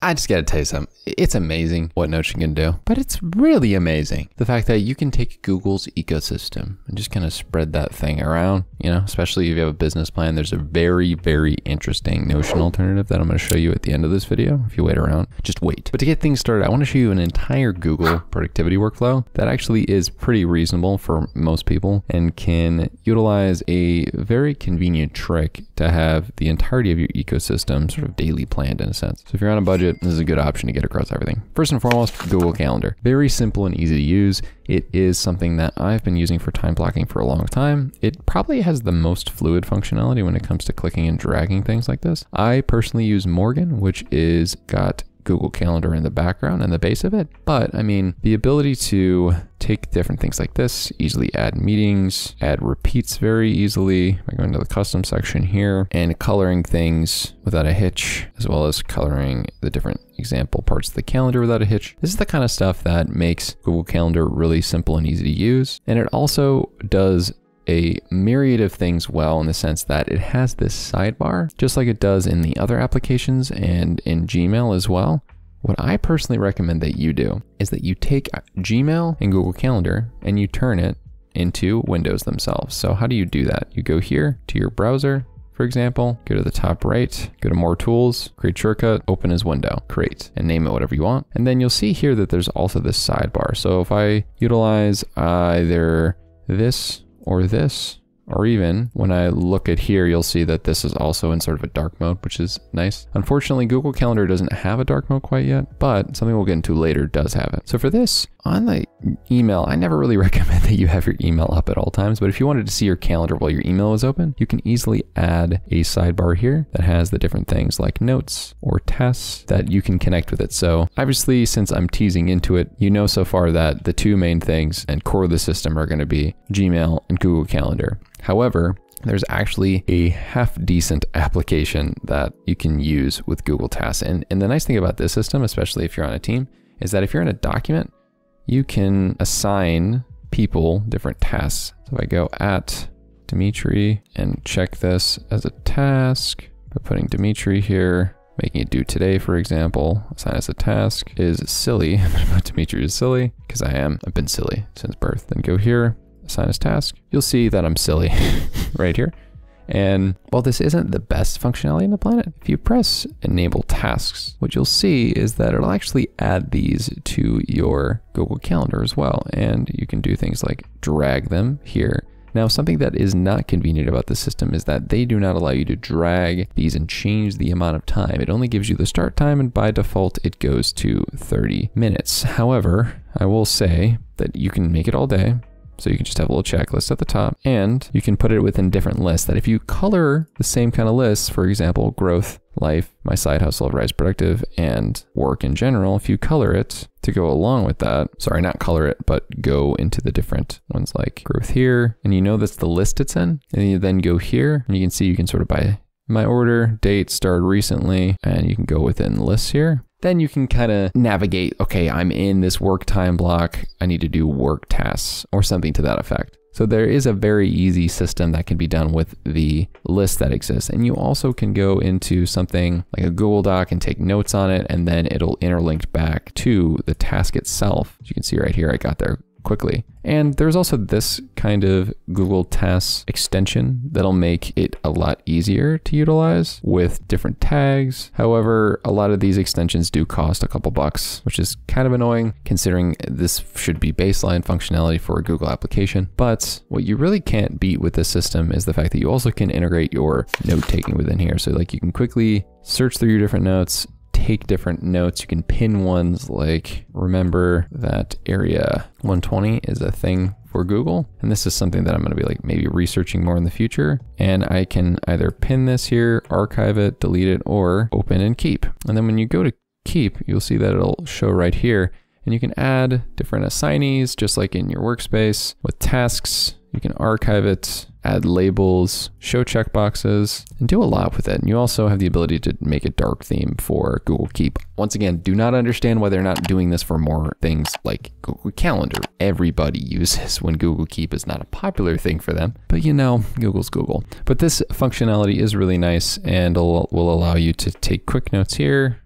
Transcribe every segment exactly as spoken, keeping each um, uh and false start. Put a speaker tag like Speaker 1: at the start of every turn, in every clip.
Speaker 1: I just gotta tell you something. It's amazing what Notion can do, but it's really amazing the fact that you can take Google's ecosystem and just kind of spread that thing around, you know, especially if you have a business plan. There's a very, very interesting Notion alternative that I'm going to show you at the end of this video. If you wait around, just wait. But to get things started, I want to show you an entire Google productivity workflow that actually is pretty reasonable for most people and can utilize a very convenient trick to have the entirety of your ecosystem sort of daily planned in a sense. So if you're on a budget, this is a good option to get across everything. First and foremost, Google Calendar. Very simple and easy to use. It is something that I've been using for time blocking for a long time. It probably has the most fluid functionality when it comes to clicking and dragging things like this. I personally use Morgan, which is got Google Calendar in the background and the base of it. But I mean, the ability to take different things like this, easily add meetings, add repeats very easily by going to the custom section here and coloring things without a hitch, as well as coloring the different example parts of the calendar without a hitch. This is the kind of stuff that makes Google Calendar really simple and easy to use. And it also does a myriad of things well in the sense that it has this sidebar, just like it does in the other applications and in Gmail as well. What I personally recommend that you do is that you take Gmail and Google Calendar and you turn it into windows themselves. So how do you do that? You go here to your browser, for example, go to the top right, go to more tools, create shortcut, open as window, create, and name it whatever you want. And then you'll see here that there's also this sidebar. So if I utilize either this or this, or even when I look at here, you'll see that this is also in sort of a dark mode, which is nice. Unfortunately, Google Calendar doesn't have a dark mode quite yet, but something we'll get into later does have it. So for this, on the email, I never really recommend that you have your email up at all times, but if you wanted to see your calendar while your email is open, you can easily add a sidebar here that has the different things like notes or tasks that you can connect with it. So obviously, since I'm teasing into it, you know so far that the two main things and core of the system are going to be Gmail and Google Calendar. However, there's actually a half decent application that you can use with Google Tasks. And, and the nice thing about this system, especially if you're on a team, is that if you're in a document, you can assign people different tasks. So if I go at Dimitri and check this as a task by putting Dimitri here, making it due today, for example, assign as a task is silly. I'm gonna put Dimitri as silly because I am, I've been silly since birth. Then go here, assign as task. You'll see that I'm silly right here. And while this isn't the best functionality on the planet, if you press enable tasks, what you'll see is that it'll actually add these to your Google Calendar as well. And you can do things like drag them here. Now, something that is not convenient about the system is that they do not allow you to drag these and change the amount of time. It only gives you the start time, and by default, it goes to thirty minutes. However, I will say that you can make it all day. So you can just have a little checklist at the top, and you can put it within different lists that if you color the same kind of lists, for example, growth, life, my side hustle, rise productive, and work in general, if you color it to go along with that, sorry, not color it, but go into the different ones like growth here, and you know that's the list it's in, and you then go here, and you can see you can sort of by my order, date, started recently, and you can go within lists here. Then you can kind of navigate, okay, I'm in this work time block, I need to do work tasks or something to that effect. So there is a very easy system that can be done with the list that exists. And you also can go into something like a Google Doc and take notes on it, and then it'll interlink back to the task itself. As you can see right here, I got there quickly. And there's also this kind of Google Tasks extension that'll make it a lot easier to utilize with different tags. However, a lot of these extensions do cost a couple bucks, which is kind of annoying considering this should be baseline functionality for a Google application. But what you really can't beat with this system is the fact that you also can integrate your note taking within here. So like you can quickly search through your different notes, take different notes. You can pin ones like, remember that area one twenty is a thing for Google. And this is something that I'm going to be like maybe researching more in the future. And I can either pin this here, archive it, delete it, or open and keep. And then when you go to keep, you'll see that it'll show right here. And you can add different assignees, just like in your workspace with tasks. You can archive it, add labels, show checkboxes, and do a lot with it. And you also have the ability to make a dark theme for Google Keep. Once again, do not understand why they're not doing this for more things like Google Calendar. Everybody uses when Google Keep is not a popular thing for them. But you know, Google's Google. But this functionality is really nice and will will allow you to take quick notes here,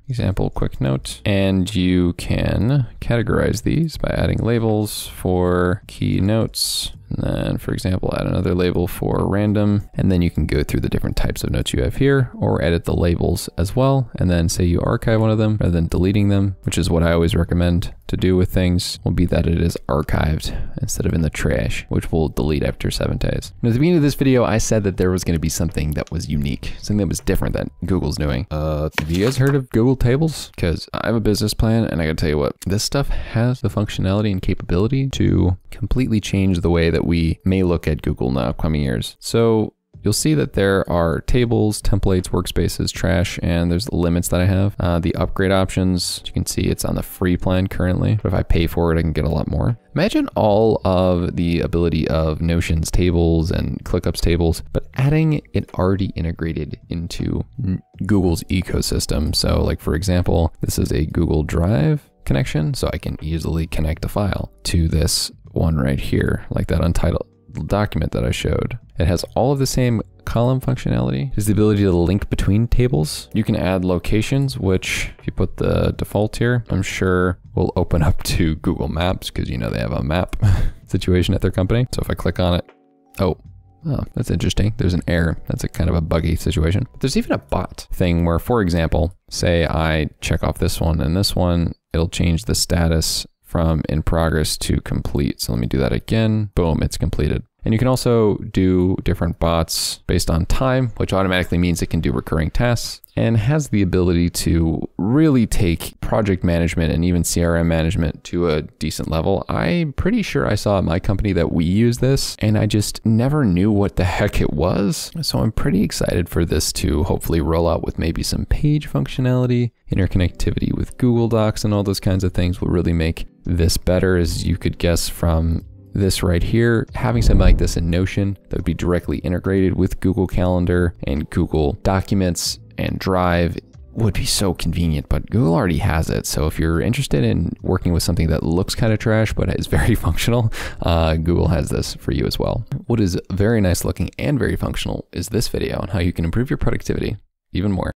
Speaker 1: example quick note, and you can categorize these by adding labels for key notes. And then, for example, add another label for random, and then you can go through the different types of notes you have here, or edit the labels as well. And then say you archive one of them rather than deleting them, which is what I always recommend to do with things, will be that it is archived instead of in the trash, which we'll delete after seven days. And at the beginning of this video, I said that there was going to be something that was unique, something that was different that Google's doing. Uh, have you guys heard of Google Tables? Because I have a business plan, and I gotta tell you what, this stuff has the functionality and capability to completely change the way that we may look at Google in the upcoming years. So you'll see that there are tables, templates, workspaces, trash, and there's the limits that I have. Uh, the upgrade options, you can see it's on the free plan currently, but if I pay for it, I can get a lot more. Imagine all of the ability of Notion's tables and ClickUp's tables, but adding it already integrated into Google's ecosystem. So like, for example, this is a Google Drive connection, so I can easily connect a file to this one right here, like that untitled document that I showed. It has all of the same column functionality. There's the ability to link between tables. You can add locations, which if you put the default here, I'm sure will open up to Google Maps, because you know they have a map situation at their company. So if I click on it, oh, oh, that's interesting. There's an error. That's a kind of a buggy situation. But there's even a bot thing where, for example, say I check off this one and this one, it'll change the status from in progress to complete. So let me do that again. Boom, it's completed. And you can also do different bots based on time, which automatically means it can do recurring tasks, and has the ability to really take project management and even C R M management to a decent level. I'm pretty sure I saw at my company that we use this, and I just never knew what the heck it was. So I'm pretty excited for this to hopefully roll out with maybe some page functionality, interconnectivity with Google Docs, and all those kinds of things will really make this better, as you could guess from this right here. Having something like this in Notion that would be directly integrated with Google Calendar and Google Documents and Drive would be so convenient, but Google already has it. So if you're interested in working with something that looks kind of trash but is very functional, uh, Google has this for you as well. What is very nice looking and very functional is this video on how you can improve your productivity even more.